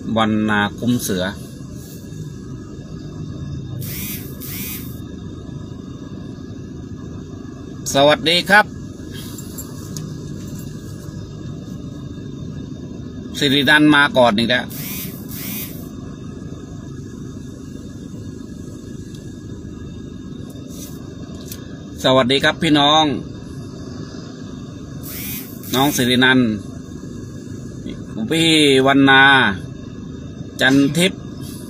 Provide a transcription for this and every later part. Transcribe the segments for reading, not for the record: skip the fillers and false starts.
วันนาคุ้มเสือสวัสดีครับสิรินันท์มาก่อนอีกแล้วสวัสดีครับพี่น้องสิรินันท์พี่วันนาจันทิพย์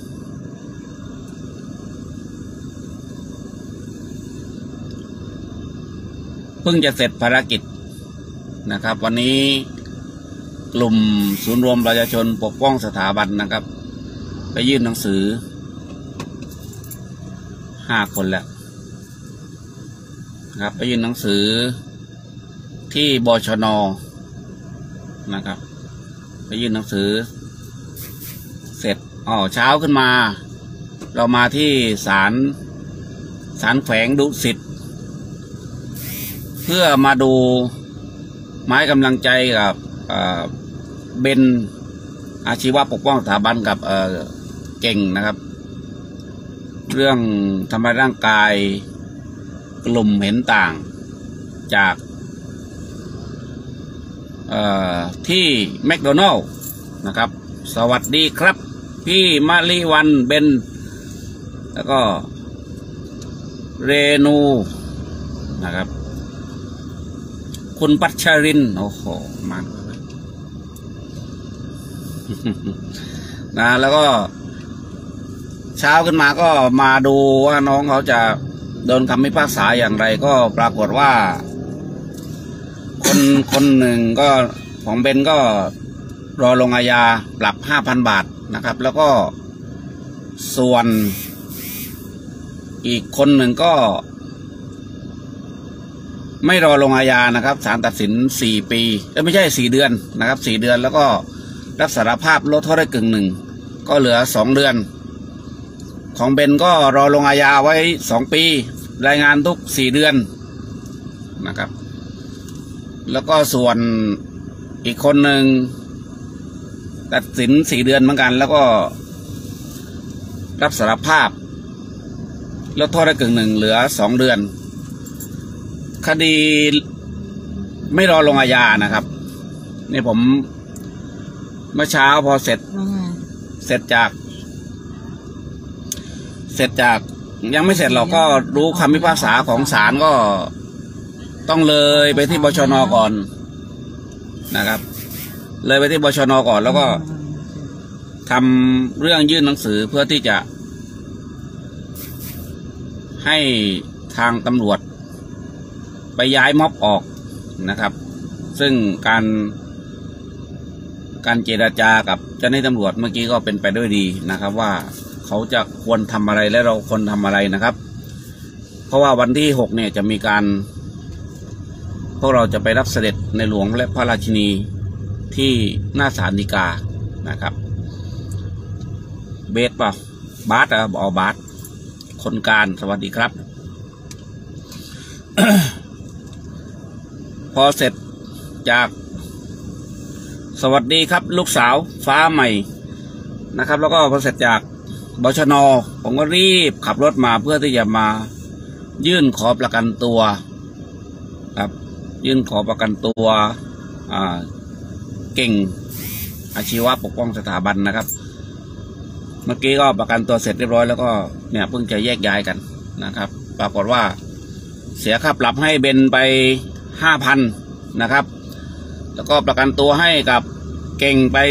เพิ่งจะเสร็จภารกิจนะครับวันนี้กลุ่มศูนย์รวมประชาชนปกป้องสถาบันนะครับไปยื่นหนังสือ5 คนแล้วนะครับไปยื่นหนังสือที่บชน.นะครับไปยื่นหนังสือเสร็จเช้าขึ้นมาเรามาที่ศาลแขวงดุสิตเพื่อมาดูไม้กำลังใจกับเบนอาชีวะปกป้องสถาบันกับเก่งนะครับเรื่องทำร้ายร่างกายกลุ่มเห็นต่างจากที่แมคโดนัลล์นะครับสวัสดีครับพี่มาริวันเบนแล้วก็เรนูนะครับคุณปัชรินโอ้โหมานะแล้วก็เช้าขึ้นมาก็มาดูว่าน้องเขาจะโดนคำพิพากษาอย่างไรก็ปรากฏว่าคนหนึ่งก็ของเบนก็รอลงอาญาปรับ 5,000 บาทนะครับแล้วก็ส่วนอีกคนหนึ่งก็ไม่รอลงอาญานะครับศาลตัดสิน4 ปีไม่ใช่4 เดือนนะครับ4 เดือนแล้วก็รับสารภาพลดโทษได้1/2ก็เหลือ2 เดือนของเบนก็รอลงอาญาไว้2 ปีรายงานทุก4 เดือนนะครับแล้วก็ส่วนอีกคนหนึ่งตัดสิน4 เดือนเหมือนกันแล้วก็รับสารภาพลดโทษได้1/2เหลือ2 เดือนคดีไม่รอลงอาญานะครับนี่ผมเมื่อเช้าพอเสร็จจากยังไม่เสร็จเราก็รู้คำพิพากษาของศาลก็ต้องเลยไปที่บชน.ก่อนนะครับเลยไปที่บชน.ก่อนแล้วก็ทำเรื่องยื่นหนังสือเพื่อที่จะให้ทางตำรวจไปย้ายม็อบออกนะครับซึ่งการเจรจากับเจ้าหน้าที่ตำรวจเมื่อกี้ก็เป็นไปด้วยดีนะครับว่าเขาจะควรทำอะไรและเราควรทำอะไรนะครับเพราะว่าวันที่6เนี่ยจะมีการพวกเราจะไปรับเสด็จในหลวงและพระราชินีที่หน้าศาลฎีกานะครับเบสป่ะบาสบาสคนการสวัสดีครับ พอเสร็จจากสวัสดีครับลูกสาวฟ้าใหม่นะครับแล้วก็พอเสร็จจากบชน.ผมก็รีบขับรถมาเพื่อที่จะมายื่นขอประกันตัวครับยื่นขอประกันตัวเก่งอาชีวะปกป้องสถาบันนะครับเมื่อกี้ก็ประกันตัวเสร็จเรียบร้อยแล้วก็เนี่ยเพิ่งจะแยกย้ายกันนะครับปรากฏว่าเสียค่าปรับให้เบนไป 5,000 นะครับแล้วก็ประกันตัวให้กับเก่งไป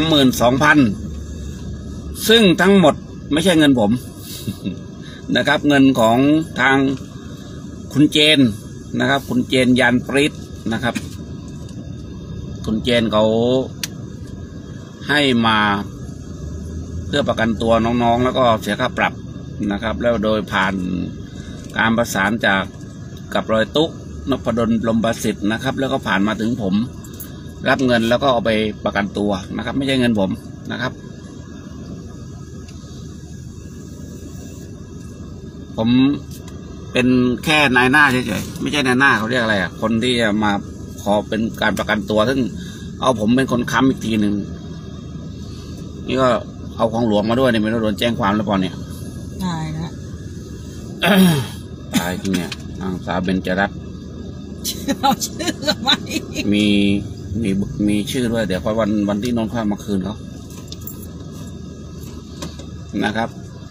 22,000 ซึ่งทั้งหมดไม่ใช่เงินผม นะครับเงินของทางคุณเจนนะครับคุณเจนยันปริศนะครับคุณเจนเขาให้มาเพื่อประกันตัวน้องๆแล้วก็เสียค่าปรับนะครับแล้วโดยผ่านการประสานจากกับรอยตุ๊กนพดลลมประสิทธิ์นะครับแล้วก็ผ่านมาถึงผมรับเงินแล้วก็เอาไปประกันตัวนะครับไม่ใช่เงินผมนะครับผมเป็นแค่นายหน้าเฉยๆไม่ใช่นายหน้าเขาเรียกอะไรคนที่จะมาขอเป็นการประกันตัวซึ่งเอาผมเป็นคนค้ำอีกทีหนึ่งนี่ก็เอาของหลวงมาด้วยเนี่ยไม่รู้โดนแจ้งความหรือเปล่าเนี่ยตายแล้วตายจริงเนี่ยนางสาวเบญจรัตน์เอาชื่อไหมมีชื่อด้วยเดี๋ยวค่อยวันที่นนท์ค่อยมาคืนเขานะครับ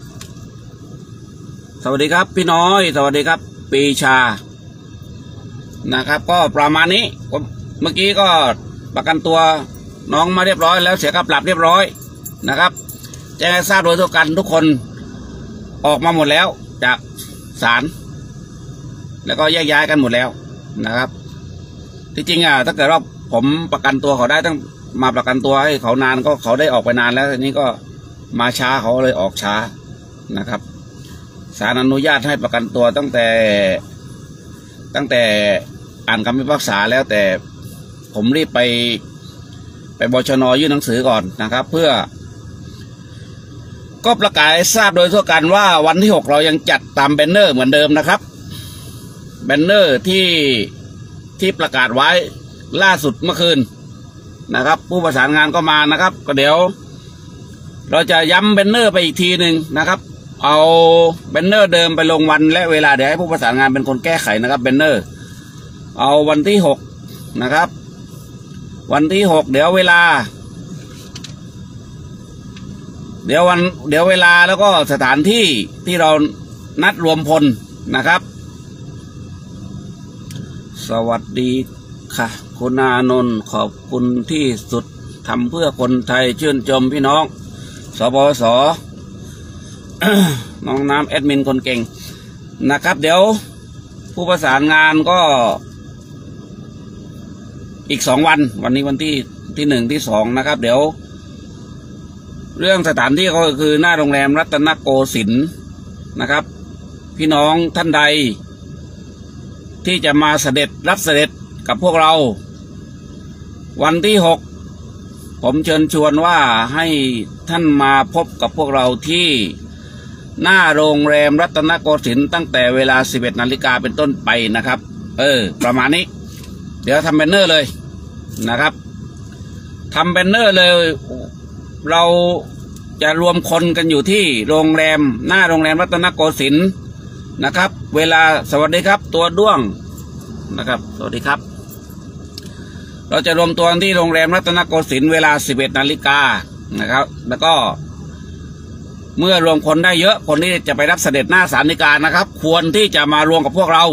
สวัสดีครับพี่น้อยสวัสดีครับปีชานะครับก็ประมาณนี้เมื่อกี้ก็ประกันตัวน้องมาเรียบร้อยแล้วเสียค่าปรับเรียบร้อยนะครับแจ้งให้ทราบโดยทั่วกันทุกคนออกมาหมดแล้วจากศาลแล้วก็แยกย้ายกันหมดแล้วนะครับที่จริงถ้าเกิดว่าผมประกันตัวเขาได้ต้องมาประกันตัวให้เขานานก็เขาได้ออกไปนานแล้วทีนี้ก็มาช้าเขาเลยออกช้านะครับศาลอนุญาตให้ประกันตัวตั้งแต่อ่านคำพิพากษาแล้วแต่ผมรีบไปบชน.ยื่นหนังสือก่อนนะครับเพื่อก็ประกาศให้ทราบโดยทั่วกันว่าวันที่6เรายังจัดตามแบนเนอร์เหมือนเดิมนะครับแบนเนอร์ที่ประกาศไว้ล่าสุดเมื่อคืนนะครับผู้ประสานงานก็มานะครับก็เดี๋ยวเราจะย้ำแบนเนอร์ไปอีกทีหนึ่งนะครับเอาแบนเนอร์เดิมไปลงวันและเวลาเดี๋ยวให้ผู้ประสานงานเป็นคนแก้ไขนะครับแบนเนอร์เอาวันที่6นะครับวันที่6เดี๋ยวเวลาเดี๋ยวเวลาแล้วก็สถานที่ที่เรานัดรวมพลนะครับสวัสดีค่ะคุณอานนท์ขอบคุณที่สุดทำเพื่อคนไทยชื่นชมพี่น้องสปส น้องน้ำแอดมินคนเก่งนะครับเดี๋ยวผู้ประสานงานก็อีกวันนี้วันที่1ที่2นะครับเดี๋ยวเรื่องสถานที่ก็คือหน้าโรงแรมรัตนโกสินทร์นะครับพี่น้องท่านใดที่จะมารับเสด็จกับพวกเราวันที่6ผมเชิญชวนว่าให้ท่านมาพบกับพวกเราที่หน้าโรงแรมรัตนโกสินทร์ตั้งแต่เวลา 11 นาฬิกาเป็นต้นไปนะครับประมาณนี้เดี๋ยวทำแบนเนอร์เลยนะครับทำแบนเนอร์เลยเราจะรวมคนกันอยู่ที่โรงแรมหน้าโรงแรมรัตนโกสินทร์นะครับเวลาสวัสดีครับตัวด้วงนะครับสวัสดีครับเราจะรวมตัวที่โรงแรมรัตนโกสินทร์เวลา 11 นาฬิกานะครับแล้วก็เมื่อรวมคนได้เยอะคนที่จะไปรับเสด็จหน้าศาลฎีกานะครับควรที่จะมารวมกับพวกเรา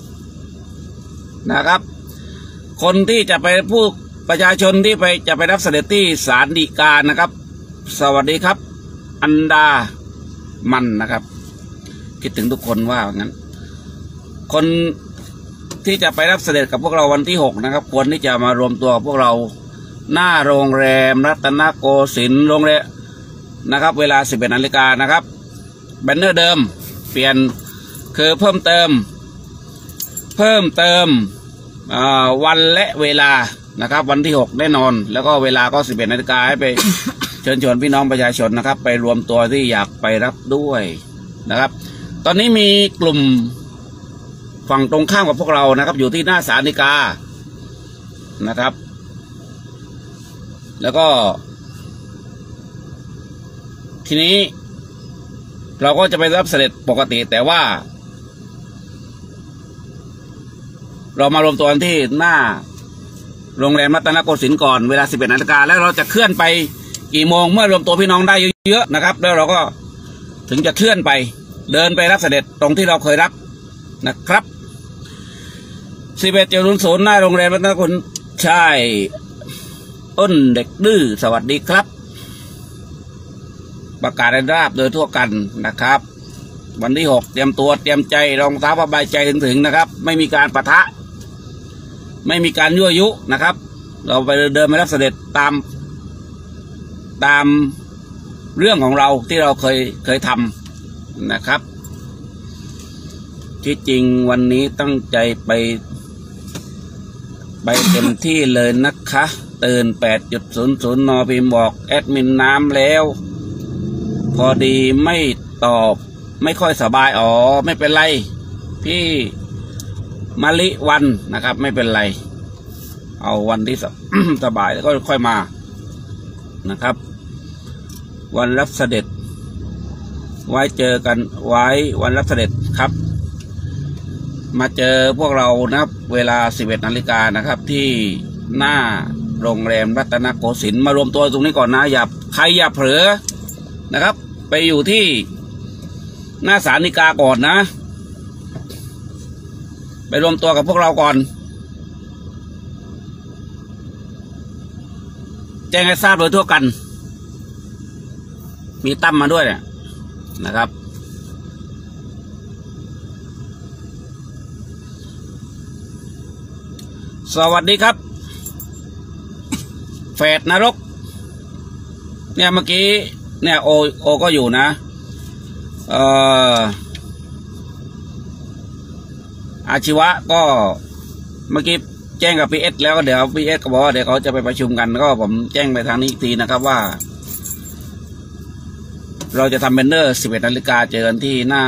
นะครับคนที่จะไปผู้ประชาชนที่จะไปรับเสด็จที่ศาลฎีกานะครับสวัสดีครับอันดามันนะครับคิดถึงทุกคนว่างั้นคนที่จะไปรับเสด็จกับพวกเราวันที่6นะครับควรที่จะมารวมตัวกับพวกเราหน้าโรงแรมรัตนโกสินทร์โรงแรมนะครับเวลา 11 นาฬิกานะครับแบนเนอร์เดิมเปลี่ยนคือเพิ่มเติมวันและเวลานะครับวันที่6แน่นอนแล้วก็เวลาก็ 11 นาฬิกาให้ไป เชิญชวนพี่น้องประชาชนนะครับไปรวมตัวที่อยากไปรับด้วยนะครับตอนนี้มีกลุ่มฝั่งตรงข้ามกับพวกเรานะครับอยู่ที่หน้าศาลฎีกานะครับแล้วก็ทีนี้เราก็จะไปรับเสด็จปกติแต่ว่าเรามารวมตัวกันที่หน้าโรงแรมรัตนโกสินทร์ก่อนเวลา 11 นาฬิกาแล้วเราจะเคลื่อนไปกี่โมงเมื่อรวมตัวพี่น้องได้เยอะๆนะครับแล้วเราก็ถึงจะเคลื่อนไปเดินไปรับเสด็จตรงที่เราเคยรับนะครับ 11:00 หน้าโรงแรมรัตนโกสินทร์ใช่อ้นเด็กดื้อสวัสดีครับประกาศได้ราบโดยทั่วกันนะครับวันที่6เตรียมตัวเตรียมใจรองเท้าผ้าใบใจถึงนะครับไม่มีการปะทะไม่มีการยั่วยุนะครับเราไปเดินไปรับเสด็จตามเรื่องของเราที่เราเคยทำนะครับที่จริงวันนี้ตั้งใจไปเต็มที่เลยนะคะตื่น 8:00 น.พิมพ์บอกแอดมินน้ำแล้วพอดีไม่ตอบไม่ค่อยสบายไม่เป็นไรพี่มะลิวันนะครับไม่เป็นไรเอาวันที่ สบายแล้วก็ค่อยมานะครับวันรับเสด็จไว้เจอกันไว้วันรับเสด็จครับมาเจอพวกเรานะครับเวลา 11 นาฬิกานะครับที่หน้าโรงแรมรัตนโกสินทร์มารวมตัวตรงนี้ก่อนนะใครอย่าเผลอนะครับไปอยู่ที่หน้าศาลฎีกาก่อนนะไปรวมตัวกับพวกเราก่อนแจ้งให้ทราบโดยทั่วกันมีตั้มมาด้วยเนี่ยนะครับสวัสดีครับแฝดนรกเนี่ยเมื่อกี้เนี่ยโอก็อยู่นะอาชีวะก็เมื่อกี้แจ้งกับพีเอสแล้วก็เดี๋ยวพีเอสก็บอกว่าเดี๋ยวเขาจะไปประชุมกันก็ผมแจ้งไปทางนี้อีกทีนะครับว่าเราจะทำเบนเนอร์ 11 นาฬิกาเจอกันที่หน้า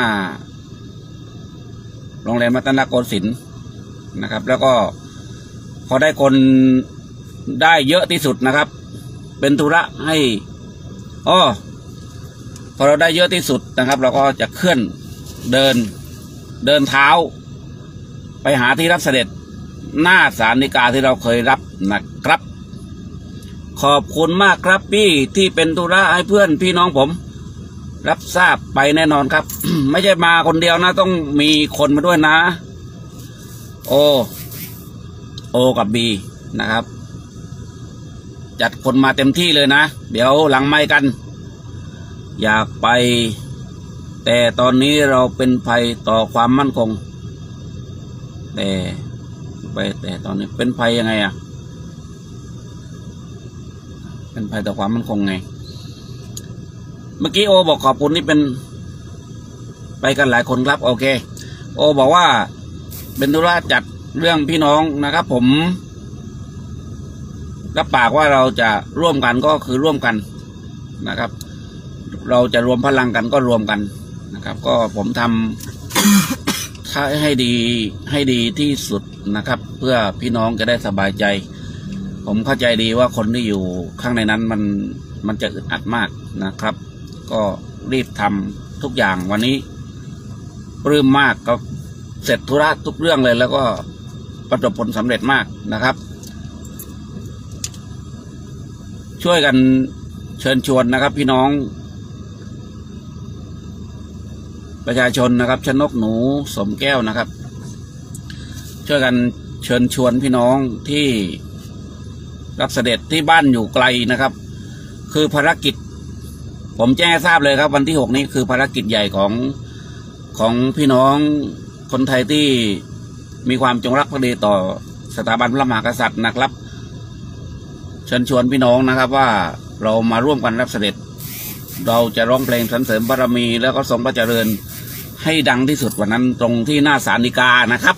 โรงแรมรัตนโกสินทร์นะครับแล้วก็พอได้คนได้เยอะที่สุดนะครับเป็นธุระให้พอเราได้เยอะที่สุดนะครับเราก็จะเคลื่อนเดินเท้าไปหาที่รับเสด็จหน้าศาลฎีกาที่เราเคยรับนะครับขอบคุณมากครับพี่ที่เป็นธุระให้เพื่อนพี่น้องผมรับทราบไปแน่นอนครับ ไม่ใช่มาคนเดียวนะต้องมีคนมาด้วยนะโอกับบีนะครับจัดคนมาเต็มที่เลยนะเดี๋ยวหลังไมค์กันอยากไปแต่ตอนนี้เราเป็นภัยต่อความมั่นคงแต่ตอนนี้เป็นภัยยังไงอะเป็นภัยต่อความมั่นคงไงเมื่อกี้โอบอกขอบคุณนี่เป็นไปกันหลายคนครับโอเคโอบอกว่าเป็นธุระจัดเรื่องพี่น้องนะครับผมรับปากว่าเราจะร่วมกันก็คือร่วมกันนะครับเราจะรวมพลังกันก็รวมกันนะครับก็ผมทำ ให้ดีที่สุดนะครับเพื่อพี่น้องจะได้สบายใจผมเข้าใจดีว่าคนที่อยู่ข้างในนั้นมันจะอึดอัดมากนะครับก็รีบทำทุกอย่างวันนี้ปลื้มมากก็เสร็จธุระทุกเรื่องเลยแล้วก็ประสบผลสำเร็จมากนะครับช่วยกันเชิญชวนนะครับพี่น้องประชาชนนะครับชนกหนูสมแก้วนะครับช่วยกันเชิญชวนพี่น้องที่รับเสด็จที่บ้านอยู่ไกลนะครับคือภารกิจผมแจ้งให้ทราบเลยครับวันที่6นี้คือภารกิจใหญ่ของพี่น้องคนไทยที่มีความจงรักภักดีต่อสถาบันพระมหากษัตริย์นะครับเชิญชวนพี่น้องนะครับว่าเรามาร่วมกันรับเสด็จเราจะร้องเพลงสรรเสริญบารมีแล้วก็ทรงพระเจริญให้ดังที่สุดวันนั้นตรงที่หน้าศาลฎีกานะครับ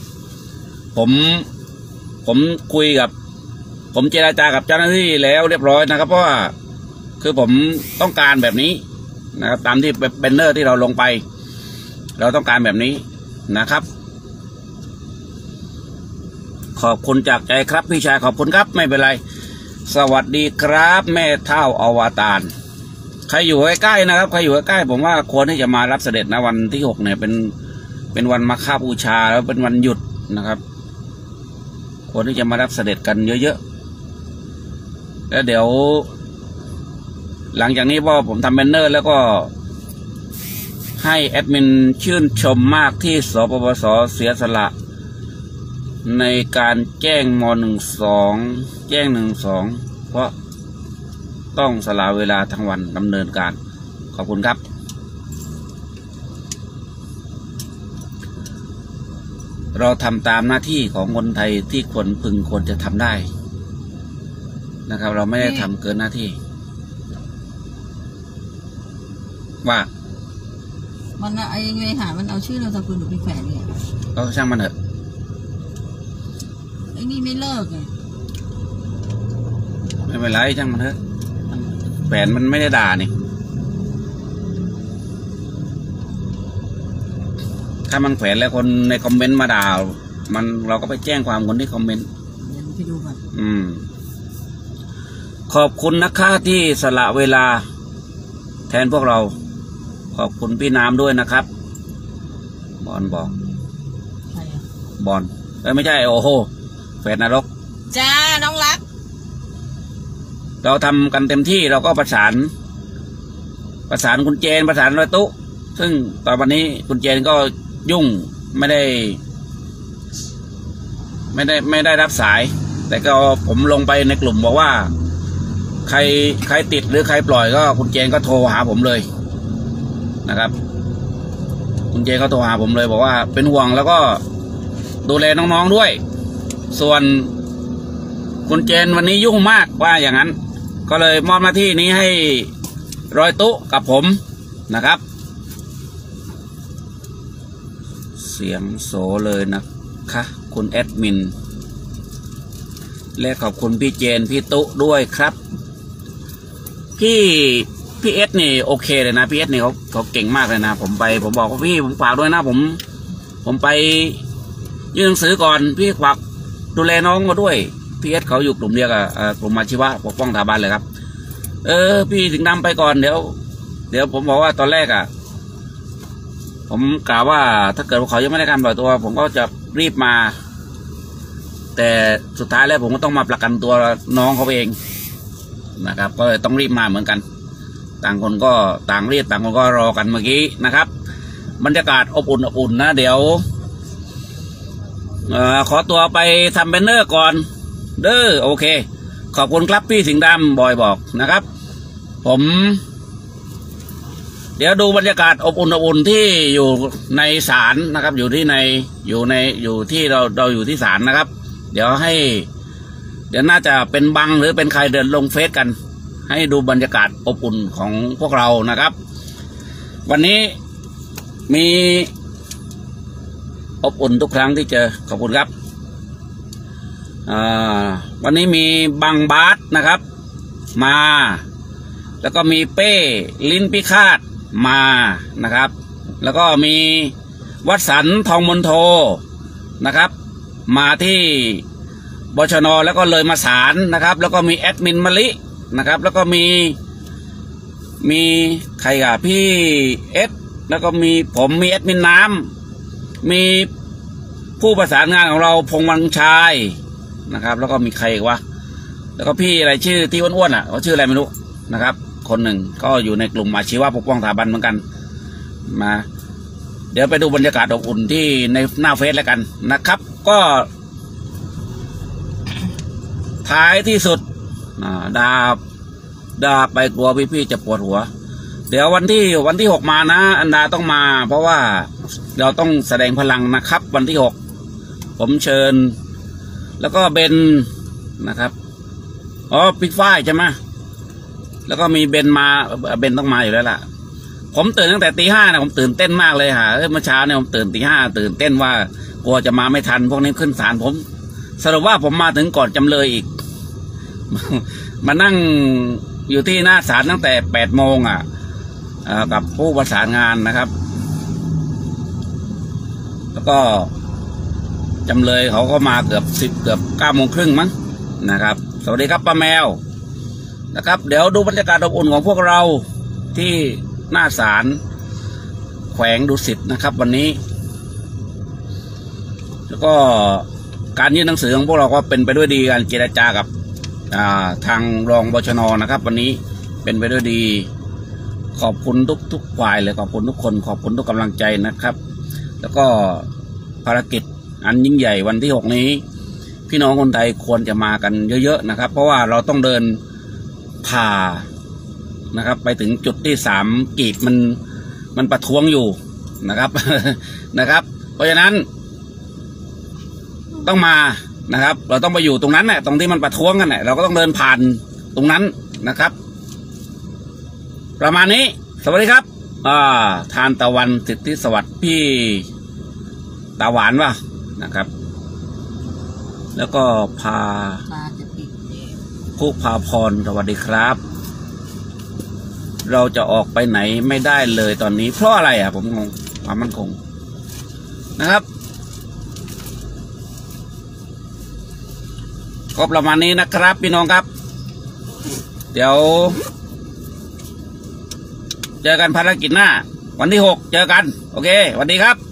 ผมคุยกับผมเจรจากับเจ้าหน้าที่แล้วเรียบร้อยนะครับเพราะว่าคือผมต้องการแบบนี้นะครับตามที่เบนเนอร์ที่เราลงไปเราต้องการแบบนี้นะครับขอบคุณจากใจครับพี่ชายขอบคุณครับไม่เป็นไรสวัสดีครับแม่เท่าอวตารใครอยู่ใกล้ๆนะครับใครอยู่ใกล้ๆผมว่าควรที่จะมารับเสด็จนะวันที่6เนี่ยเป็นวันมาฆบูชาแล้วเป็นวันหยุดนะครับควรที่จะมารับเสด็จกันเยอะๆแล้วเดี๋ยวหลังจากนี้พอผมทำแบนเนอร์แล้วก็ให้แอดมินชื่นชมมากที่สปปส.เสียสละในการแจ้งม.12 แจ้ง12เพราะต้องสละเวลาทั้งวันดำเนินการขอบคุณครับเราทำตามหน้าที่ของคนไทยที่ควรจะทำได้นะครับเราไม่ได้ทำเกินหน้าที่ว่ามันไอ้ไงหามันเอาชื่อเราตะกุลหรือไปแขวนเนี่ยก็ช่างมันเถอะไอ้นี่ไม่เลิกไงไม่เป็นไรช่างมันเถอะแขวนมันไม่ได้ด่านี่ถ้ามันแขวนแล้วคนในคอมเมนต์มาด่ามันเราก็ไปแจ้งความคนที่คอมเมนต์ไปดูก่อนขอบคุณนะคะที่สละเวลาแทนพวกเราขอบคุณพี่น้ำด้วยนะครับบอลบอกใครอะบอลไม่ใช่โอ้โหแฟนนรกจ้าน้องรักเราทำกันเต็มที่เราก็ประสานคุณเจนประสานรอยตุซึ่งตอนวันนี้คุณเจนก็ยุ่งไม่ได้รับสาย แต่ก็ผมลงไปในกลุ่มบอกว่าใครติดหรือใครปล่อยก็คุณเจนก็โทรหาผมเลยนะครับคุณเจนก็โทรหาผมเลยบอกว่าเป็นห่วงแล้วก็ดูแลน้องๆด้วยส่วนคุณเจนวันนี้ยุ่งมากว่าอย่างนั้นก็เลยมอบหน้าที่นี้ให้รอยตุกับผมนะครับเสียงโสเลยนะคะคุณแอดมินและขอบคุณพี่เจนพี่ตุด้วยครับพี่เอสนี่โอเคเลยนะพี่เอสนี่เขาเก่งมากเลยนะผมบอกว่าพี่ผมฝากด้วยนะผมไปยื่นหนังสือก่อนพี่ฝากดูแลน้องมาด้วยพี่เอสเขาอยู่กลุ่มเดียวกับกลุ่มอาชีวะปกป้องสถาบันเลยครับพี่ถึงนำไปก่อนเดี๋ยวผมบอกว่าตอนแรกผมกล่าวว่าถ้าเกิดเขายังไม่ได้การปล่อยตัวผมก็จะรีบมาแต่สุดท้ายแล้วผมก็ต้องมาประกันตัวน้องเขาเองนะครับก็ต้องรีบมาเหมือนกันต่างคนก็ต่างรีบต่างคนก็รอกันเมื่อกี้นะครับบรรยากาศอบอุ่นนะเดี๋ยวขอตัวไปทำแบนเนอร์ก่อนเด้อโอเคขอบคุณครับพี่สิงห์ดำบอยบอกนะครับผมเดี๋ยวดูบรรยากาศอบอุ่นที่อยู่ในศาลนะครับอยู่ที่เราอยู่ที่ศาลนะครับเดี๋ยวน่าจะเป็นบังหรือเป็นใครเดินลงเฟซกันให้ดูบรรยากาศอบอุ่นของพวกเรานะครับวันนี้มีอบอุ่นทุกครั้งที่เจอขอบคุณครับวันนี้มีบังบาสนะครับมาแล้วก็มีเป้ลิ้นพิฆาตมานะครับแล้วก็มีวสันต์ทองมนโทนะครับมาที่บชน.แล้วก็เลยมาศาลนะครับแล้วก็มีแอดมินมะลินะครับแล้วก็มีใครอ่ะพี่เอสแล้วก็มีผมมีแอดมินน้ำมีผู้ประสานงานของเราพงษ์วังชายนะครับแล้วก็มีใครอีกวะแล้วก็พี่อะไรชื่อที่อ้วนๆเขาชื่ออะไรไม่รู้นะครับคนหนึ่งก็อยู่ในกลุ่มอาชีวะปกป้องสถาบันเหมือนกันมาเดี๋ยวไปดูบรรยากาศอบอุ่นที่ในหน้าเฟซแล้วกันนะครับก็ท้ายที่สุดดาไปกลัวพี่ๆจะปวดหัวเดี๋ยววันที่6มานะอันดาต้องมาเพราะว่าเราต้องแสดงพลังนะครับวันที่6ผมเชิญแล้วก็เบนนะครับปิ๊กฝ้ายใช่ไหมแล้วก็มีเบนต้องมาอยู่แล้วล่ะผมตื่นตั้งแต่ตี 5นะผมตื่นเต้นมากเลยเมื่อเช้าเนี่ยผมตื่นตี 5ตื่นเต้นว่ากลัวจะมาไม่ทันพวกนี้ขึ้นศาลผมสรุปว่าผมมาถึงก่อนจำเลยอีก มานั่งอยู่ที่หน้าศาลตั้งแต่8 โมงกับผู้ประสานงานนะครับแล้วก็จำเลยเขาก็มาเกือบ9 โมงครึ่งมั้งนะครับสวัสดีครับป้าแมวนะครับเดี๋ยวดูบรรยากาศอบอุ่นของพวกเราที่หน้าศาลแขวงดุสิตนะครับวันนี้แล้วก็การยื่นหนังสือของพวกเราก็เป็นไปด้วยดีการเจรจากับทางรองบชน.นะครับวันนี้เป็นไปด้วยดีขอบคุณทุกฝ่ายเลยขอบคุณทุกคนขอบคุณทุกกำลังใจนะครับแล้วก็ภารกิจอันยิ่งใหญ่วันที่6นี้พี่น้องคนไทยควรจะมากันเยอะๆนะครับเพราะว่าเราต้องเดินผ่านะครับไปถึงจุดที่3กีบมันประท้วงอยู่นะครับนะครับเพราะฉะนั้นต้องมานะครับเราต้องไปอยู่ตรงนั้นแหละตรงที่มันประท้วงกันแหละเราก็ต้องเดินผ่านตรงนั้นนะครับประมาณนี้สวัสดีครับทานตะวันสิทธิสวัสดิ์พี่ตาหวานว่ะนะครับแล้วก็ผู้พาพรสวัสดีครับเราจะออกไปไหนไม่ได้เลยตอนนี้เพราะอะไรผมงงความมั่นคงนะครับก็ประมาณนี้นะครับพี่น้องครับเดี๋ยวเจอกันภารกิจหน้า วันที่ 6 เจอกัน โอเคสวัสดีครับ